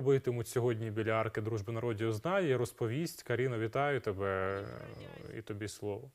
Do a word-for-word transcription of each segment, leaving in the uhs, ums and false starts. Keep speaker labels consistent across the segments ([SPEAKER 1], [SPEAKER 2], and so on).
[SPEAKER 1] робитимуть сьогодні біля Арки Дружби народів, знає і розповість. Каріно, вітаю тебе і тобі слово.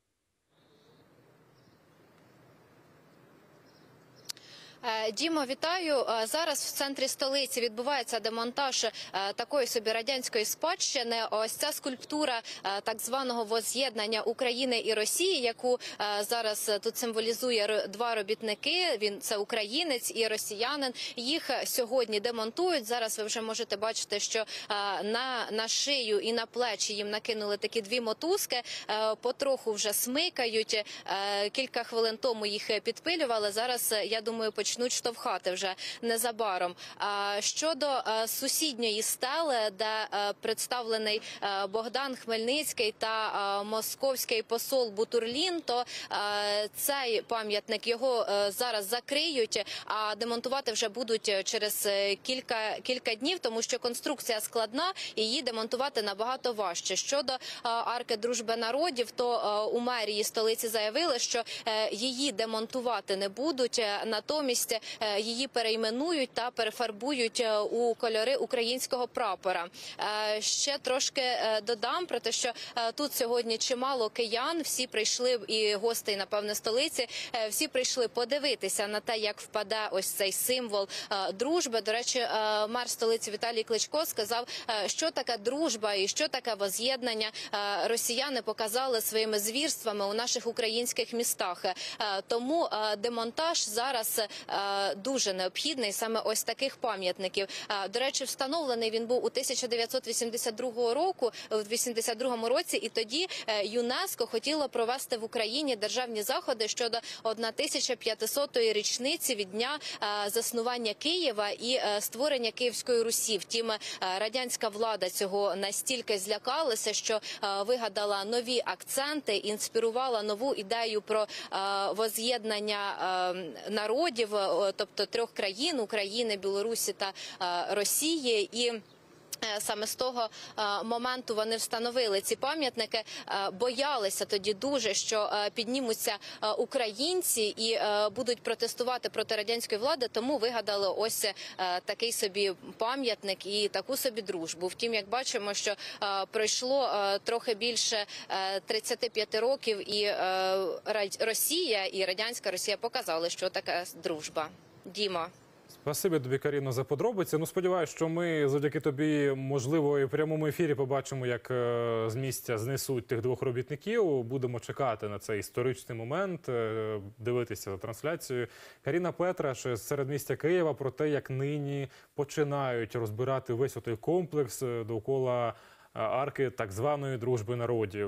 [SPEAKER 2] Дімо, вітаю. Зараз в центрі столиці відбувається демонтаж такої собі радянської спадщини. Ось ця скульптура так званого возз'єднання України і Росії, яку зараз тут символізує два робітники. Він це українець і росіянин. Їх сьогодні демонтують. Зараз ви вже можете бачити, що на, на шию і на плечі їм накинули такі дві мотузки. Потроху вже смикають. Кілька хвилин тому їх підпилювали. Зараз, я думаю, почнуть почнуть штовхати вже незабаром. Щодо сусідньої стели, де представлений Богдан Хмельницький та московський посол Бутурлін, то цей пам'ятник його зараз закриють, а демонтувати вже будуть через кілька, кілька днів, тому що конструкція складна і її демонтувати набагато важче. Щодо Арки Дружби народів, то у мерії столиці заявили, що її демонтувати не будуть, натомість її перейменують та перефарбують у кольори українського прапора. Ще трошки додам про те, що тут сьогодні чимало киян, всі прийшли, і гостей, напевне, столиці, всі прийшли подивитися на те, як впаде ось цей символ дружби. До речі, мер столиці Віталій Кличко сказав, що таке дружба і що таке возз'єднання росіяни показали своїми звірствами у наших українських містах. Тому демонтаж зараз дуже необхідний саме ось таких пам'ятників. До речі, встановлений він був у тисяча дев'ятсот вісімдесят другого року, в вісімдесят другому році, і тоді ЮНЕСКО хотіло провести в Україні державні заходи щодо тисяча п'ятисотої річниці від дня заснування Києва і створення Київської Русі. Втім, радянська влада цього настільки злякалася, що вигадала нові акценти, інспірувала нову ідею про возз'єднання народів, тобто трьох країн – України, Білорусі та Росії. І саме з того моменту вони встановили ці пам'ятники. Боялися тоді дуже, що піднімуться українці і будуть протестувати проти радянської влади, тому вигадали ось такий собі пам'ятник і таку собі дружбу. Втім, як бачимо, що пройшло трохи більше тридцяти п'яти років, і Росія, і радянська Росія показали, що таке дружба. Діма.
[SPEAKER 1] Спасибі тобі, Каріно, за подробиці. Ну, сподіваюся, що ми завдяки тобі, можливо, і в прямому ефірі побачимо, як з місця знесуть тих двох робітників. Будемо чекати на цей історичний момент, дивитися за трансляцією. Каріна Петраш з середмістя Києва про те, як нині починають розбирати весь той комплекс довкола арки так званої Дружби народів.